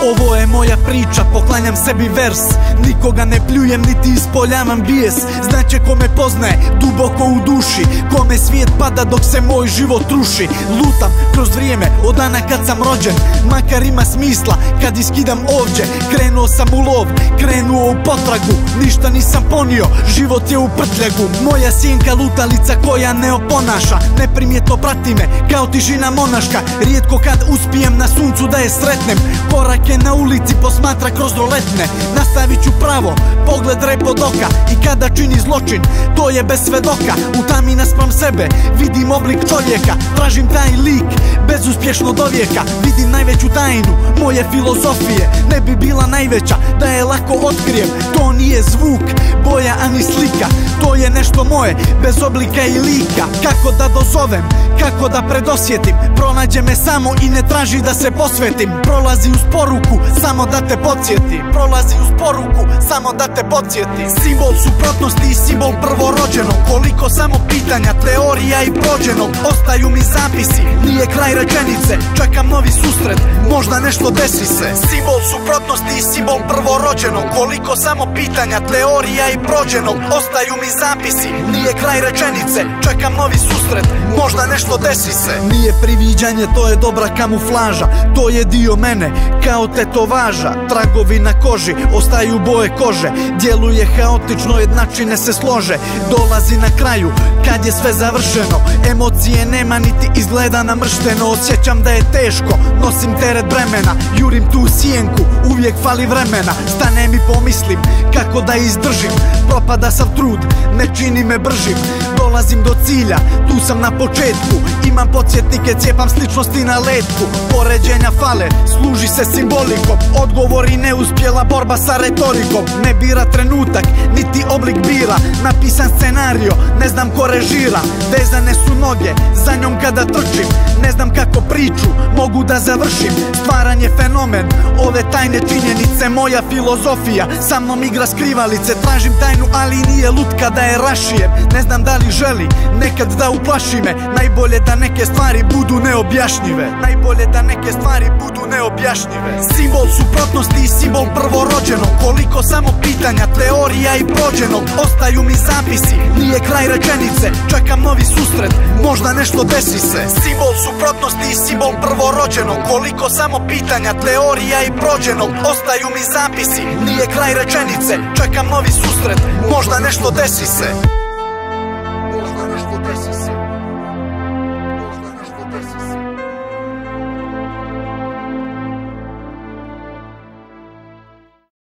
Ovo je moja priča, poklanjam sebi vers. Nikoga ne pljujem, niti ispoljavam bijes. Znaće ko me poznaje, duboko u duši, kome svijet pada dok se moj život ruši. Lutam kroz vrijeme, od dana kad sam rođen, makar ima smisla kad iskidam ovdje. Krenuo sam u lov, krenuo u potragu, ništa nisam ponio, život je u prtljagu. Moja sjenka lutalica koja ne oponaša, neprimjetno prati me kao tišina monaška. Rijetko kad uspijem na suncu da je sretnem, korake na ulici posmatra kroz roletne. Nastavit ću pravo, pogled rep od oka, i kada čini zločin, to je bez svedoka. U tami naspram sebe vidim oblik čovjeka, tražim taj lik bezuspješno do vijeka. Vidim najveću tajnu moje filozofije, ne bi bila najveća da je lako otkrijem. To nije zvuk, boja ani slika, to je nešto moje, bez oblika i lika. Kako da dozovem, kako da predosjetim, pronađe me samo i ne traži da se posvetim. Prolazi uz poruku, samo da te podsjeti, prolazi uz poruku, samo da te podsjeti. Simbol suprotnosti i simbol prvorođenog, koliko samo pitanja, teorija i prođenog. Ostaju mi zapisi, nije kraj rečenice, čekam novi susret, možda nešto desi se. Simbol suprotnosti i simbol prvorođenog, koliko samo pitanja, teorija i prođenog. Ostaju mi zapisi, nije kraj rečenice, čekam novi susret, možda nešto desi se. Nije priviđanje, to je dobra kamuflaža, to je dio mene, kao tetovaža. Tragovi na koži, ostaju boje kože, djeluje haotično, jednačine se slože. Dolazi na kraju, kad je sve završeno, emocije nema niti izgleda namršteno. Osjećam da je teško, nosim teret bremena, jurim tu sjenku, uvijek fali vremena. Stanem i pomislim kako da izdržim, propada sav trud, ne čini me bržim. Dolazim do cilja, tu sam na početku, imam podsjetnike, cijepam sličnosti na letku. Poređenja fale, služi se simbolikom, odgovori neuspjela borba sa retorikom. Ne bira trenutak, niti oblik bira, napisan scenario, ne znam ko režira. Vezane su noge, za njom kada trčim, ne znam kako priču mogu da završim. Stvaran je fenomen, ove tajne činjenice, moja filozofija sa mnom igra skrivalice. Tražim tajnu, ali nije lutka da je rašijem, ne znam da li želi nekad da uplaši me. Najbolje da neke stvari budu neobjašnjive, najbolje da neke stvari budu neobjašnjive. Simbol suprotnosti i simbol prvorođenog, koliko samo pitanja, teorija i prođenog. Ostaju mi zapisi, nije kraj rečenice, čekam novi susret, možda nešto desi se. Simbol suprotnosti i simbol prvorođenog, koliko samo pitanja, teorija i prođenog. Ostaju mi zapisi, nije kraj rečenice, čekam novi susret, možda nešto desi se.